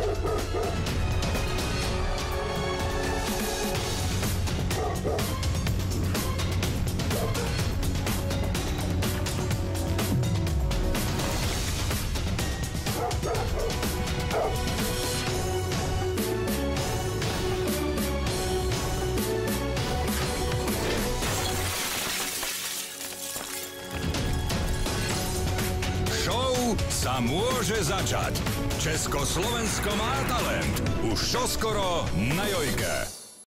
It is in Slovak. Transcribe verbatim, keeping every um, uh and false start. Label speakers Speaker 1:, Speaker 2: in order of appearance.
Speaker 1: Sa môže začať. Československo má talent. Už čoskoro na Jojke.